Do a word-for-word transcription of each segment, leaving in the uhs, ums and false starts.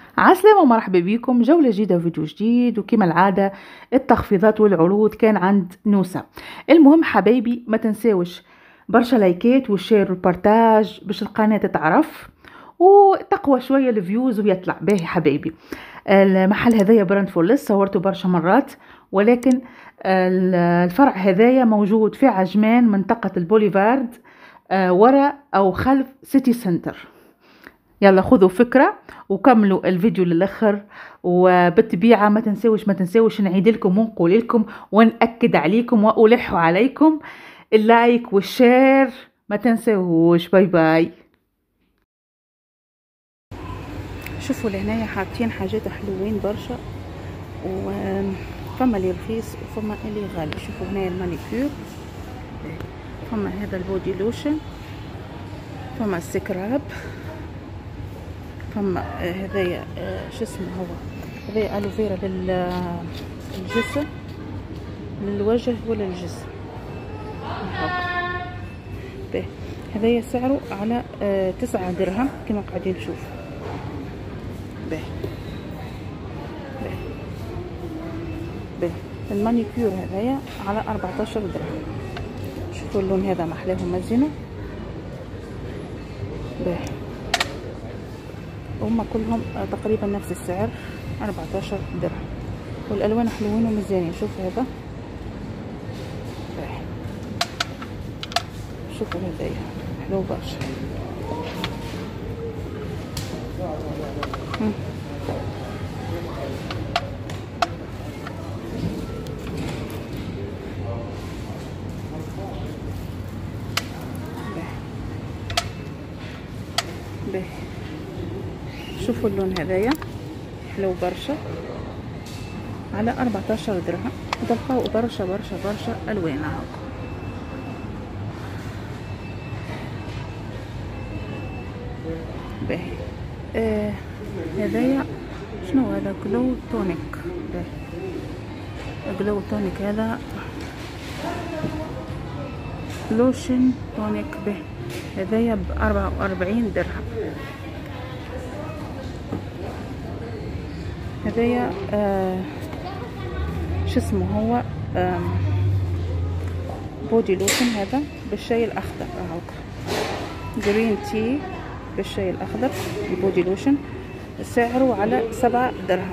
عسلامة ومرحبا بكم جولة جديدة وفيديو جديد. وكما العادة التخفيضات والعروض كان عند نوسة. المهم حبايبي ما تنساوش برشا لايكات والشير والبارتاج باش القناة تتعرف وتقوى شوية الفيوز ويطلع باهي حبايبي. المحل هذايا براند فولس صورته برشا مرات، ولكن الفرع هذايا موجود في عجمان منطقة البوليفارد ورا أو خلف سيتي سنتر. يلا خذوا فكرة وكملوا الفيديو للآخر. وبالطبيعة ما تنسوش ما تنسوش نعيد لكم ونقول لكم ونأكد عليكم وألح عليكم اللايك والشير، ما تنسوش. باي باي. شوفوا لهنايا حاطين حاجات حلوين برشا، وفما اللي رخيص وفما اللي غالي. شوفوا هنا المانيكير، فما هذا البودي لوشن، فما السكراب، فما هذايا شو اسمه هو هذايا الوفيرا للجسم للوجه ولا الجسم. به هذايا سعره على تسعة درهم كما قاعدين نشوف. به به به المانيكير هذايا على أربعتاشر درهم. شوفوا اللون هذا محلاه مزينه. به هما كلهم تقريبا نفس السعر أربعتاشر درهم، والالوان حلوين ومزيانين. شوفوا هذا، شوفوا هذايا حلو برشا. به شوفوا اللون هذايا حلو برشا على أربعتاشر درهم، وتلقاو برشا برشا برشا الوان هاكا. باهي آه هذايا شنو هذا؟ جلو تونيك. باهي جلو تونيك هذا لوشن تونيك. باهي هذايا بأربعة وأربعين درهم. هذايا آه شو اسمه هو آه بودي لوشن، هذا بالشاي الأخضر هاكا، جرين تي بالشاي الأخضر البودي لوشن، سعره على سبعة درهم.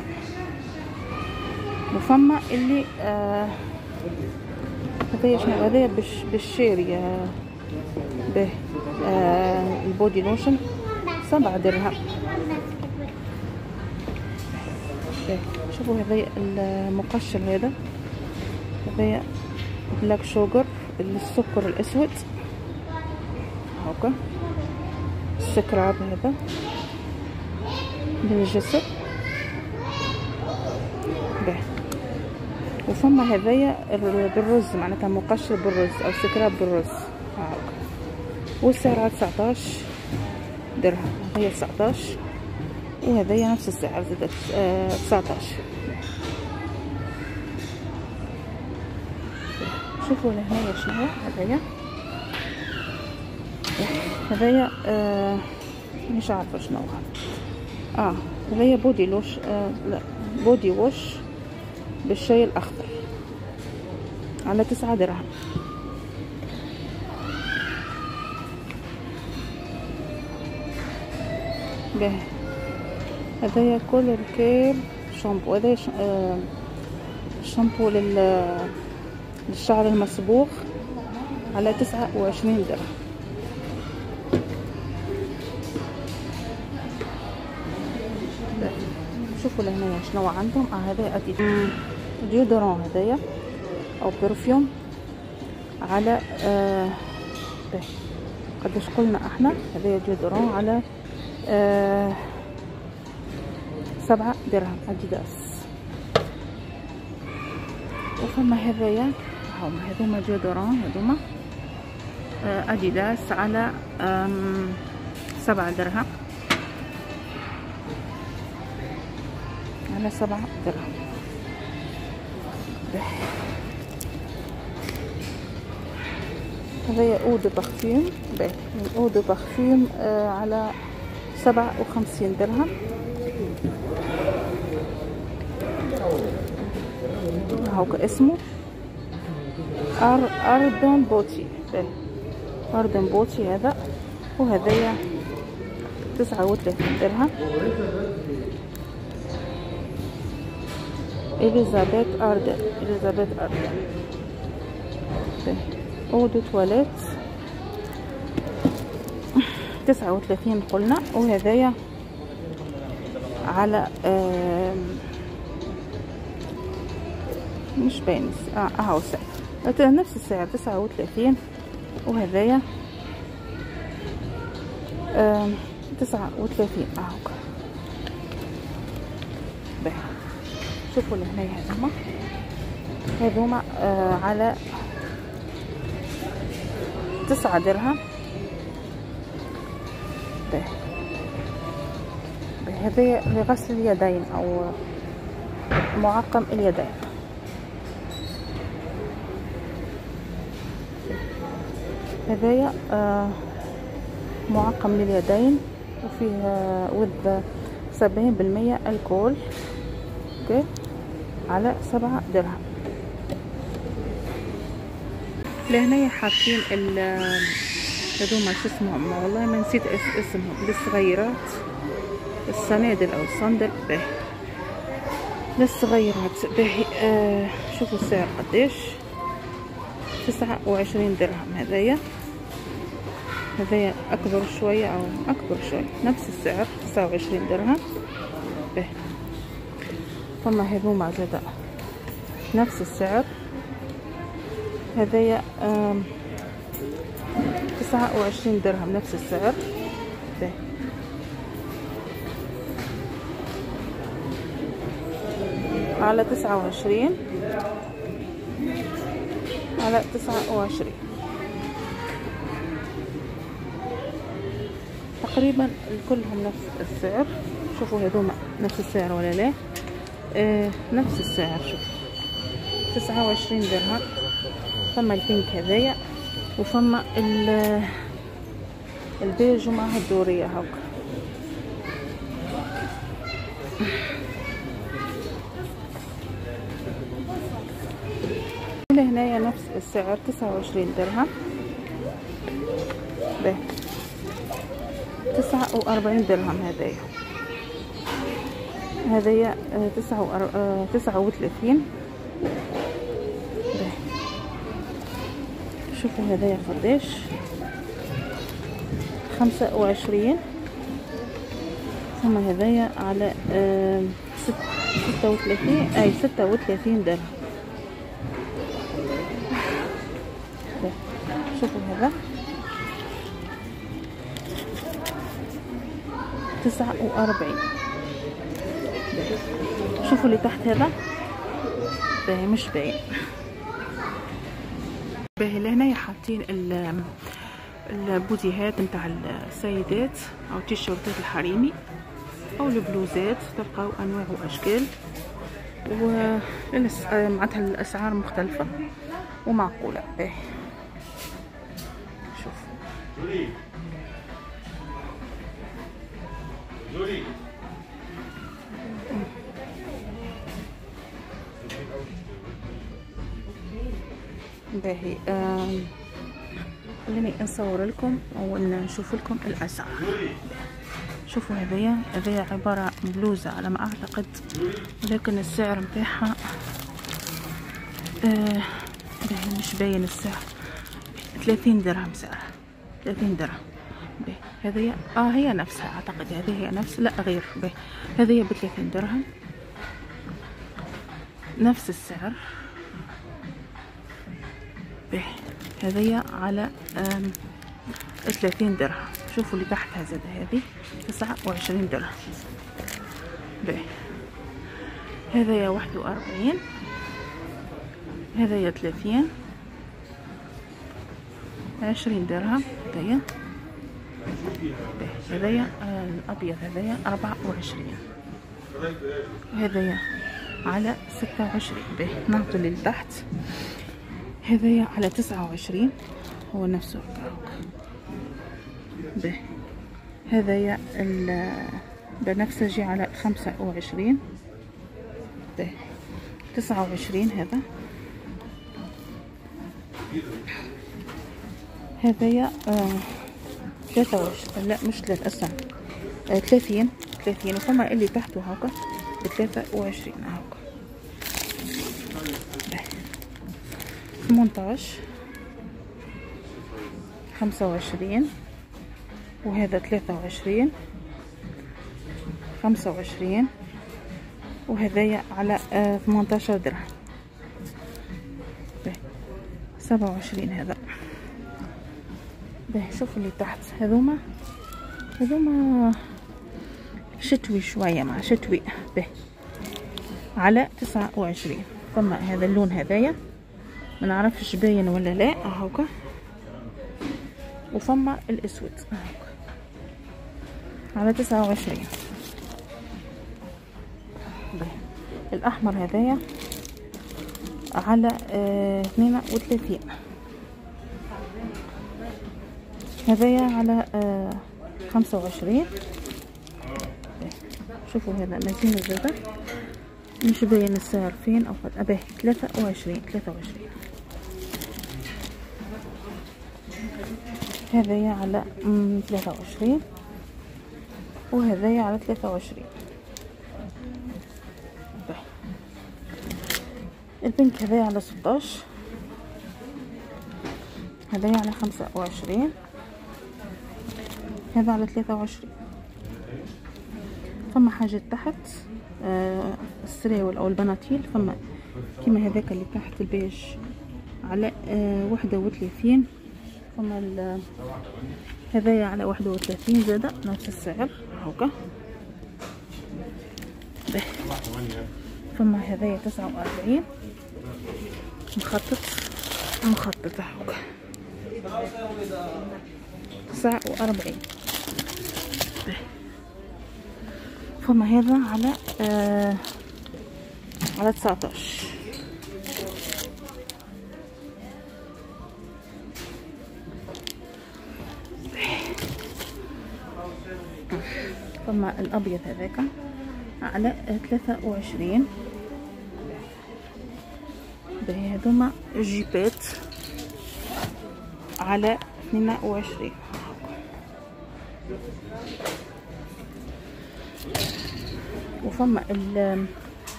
وفما اللي آه هذايا شنو هذايا بالشيري آه به آه البودي لوشن سبعة درهم. شوفوا هذايا المقشر، هذا هذايا بلاك شوجر السكر الأسود هاكا. السكراب هذا للجسد. به وفما هذايا بالرز، معناتها مقشر بالرز أو سكراب بالرز هاكا، والسعر على تسعتاش درهم. هي تسعتاش وهذايا نفس السعر زادت آه تسعتاش. شوفوا لهنايا شنو هذايا هذايا آه مش عارفه شنو اه هذايا بودي لوش آه لا بودي ووش بالشاي الاخضر على تسعة درهم. باهي هذايا كولر كير شامبو، هذايا آه شامبو لل للشعر المصبوغ على تسعة وعشرين درهم. شوفوا لهنا شنو عندهم. اه هذا ديودورون هذايا او برفيوم على آه قداش قلنا احنا؟ هذايا ديودورون على آه سبعة درهم اديداس. وفما هذايا هما هذوما ديودورون هذوما آه اديداس على سبعة درهم على سبعة درهم. هذايا اود بارفيوم. باهي اود بارفيوم آه على سبعة وخمسين درهم. هاوك اسمه أر أردن بوتي. أردن بوتي هذا، وهذايا تسعة وثلاثين درهم. إليزابيث أردن، إليزابيث أردن. أو دو تواليت تسعة وثلاثين قلنا. وهذايا على مش باين اه اهو السعر نفس السعر تسعة وثلاثين. وهذايا تسعة وثلاثين اهو. شوفوا لهنا هذوما هذوما آه على تسعة درهم. هذا لغسل اليدين او معقم اليدين. هذايا آه معقم لليدين، وفيه وذ سبعين بالمية الكول. اوكي على سبعة درهم. لهنا حاطين ال هذوما شو اسمهم، والله ما نسيت اسمهم، للصغيرات، الصنادل او الصندل. به للصغيرات به. آه شوفوا السعر قديش، تسعة وعشرين درهم. هذايا هذايا اكبر شوية او اكبر شوية، نفس السعر تسعة وعشرين درهم. به ثم هذوما زادا نفس السعر. هذايا تسعة وعشرين درهم نفس السعر. به على تسعة وعشرين، على تسعة وعشرين تقريبا كلهم نفس السعر. شوفوا هذوما نفس السعر ولا لا؟ آه نفس السعر. شوف تسعة وعشرين درهم. فما البينك هذايا، وفما البيج ومعها الدورية هاك. هنايا نفس السعر تسعة وعشرين درهم. به تسعة وأربعين درهم. هذايا هذايا تسعة وثلاثين. شوفوا هذايا قديش، خمسة وعشرين. ثم هذايا على ستة وثلاثين، اي ستة وثلاثين درهم. شوفوا هذا تسعة وأربعين. شوفوا اللي تحت هذا باهي مش باين. باهي لهنا حاطين البوديهات نتاع السيدات او تيشيرتات الحريمي او البلوزات. تلقاو انواع واشكال، و معناتها الاسعار مختلفه ومعقوله. باهي شوف باهي. خليني نصور لكم او نشوف لكم الاسعار. شوفوا هذيا هذيا عباره عن بلوزه على ما اعتقد، ولكن السعر متاعها آه باهي مش باين السعر. ثلاثين درهم سعر، ثلاثين درهم. باهي هذيا اه هي نفسها اعتقد، هذه هي نفس، لا غير. باهي هذيا ب ثلاثين درهم نفس السعر. باهي هذيا على ثلاثين درهم. شوفوا اللي تحتها زاد هذه تسعة وعشرين درهم. باهي هذايا واحد وأربعين، هذايا ثلاثين، عشرين درهم. هذايا باهي هذايا الأبيض هذايا أربعة وعشرين، هذايا على ستة وعشرين. باهي نهبط اللي تحت. هذايا على تسعة وعشرين، هو نفسه. باهي هذايا البنفسجي على خمسة وعشرين. باهي تسعة وعشرين هذا. هذايا آه ثلاثة وعشرين، لا مش ثلاثة أسا آه ثلاثين ثلاثين. وفما اللي تحته هاكا بثلاثة وعشرين هاكا. ثمنتاش، خمسة وعشرين، وهذا ثلاثة وعشرين، خمسة وعشرين، وهذايا على آه ثمنتاشر درهم. سبعة وعشرين هذا. باهي شوفوا اللي تحت هذوما هذوما شتوي شويه مع شتوي. باهي على تسعة وعشرين. فما هذا اللون هذايا ما نعرفش باين ولا لا هاكا. وفما الاسود هاكا على تسعة وعشرين. باهي الاحمر هذايا على اه اثنين وثلاثين. هذايا على آه خمسة وعشرين. شوفوا هذا مازال زاده مش باين السعر فين او قد. اباه ثلاثة وعشرين ثلاثة وعشرين. هذايا على ثلاثة وعشرين، وهذايا على ثلاثة وعشرين. البنك هذايا على ستاش. هذايا على خمسة وعشرين. هذا على ثلاثة وعشرين. فما حاجة تحت آه السراول او البناطيل. فما كيما هذاك اللي تحت البيج على آه واحدة وثلاثين. فما هذايا على واحدة وثلاثين زادة نفس السعر هوكا. فما هذايا تسعة وأربعين مخطط مخطط هوكا تسعة وأربعين. فما هذا على آه على تسعتاش. فما الأبيض هذاك على ثلاثة وعشرين. باهي هذوما جيبات على اثنين وعشرين. وفما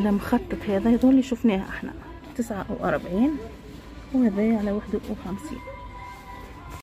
المخطط هذا هذول اللي شفناها احنا تسعة وأربعين، وهذا على واحد وخمسين.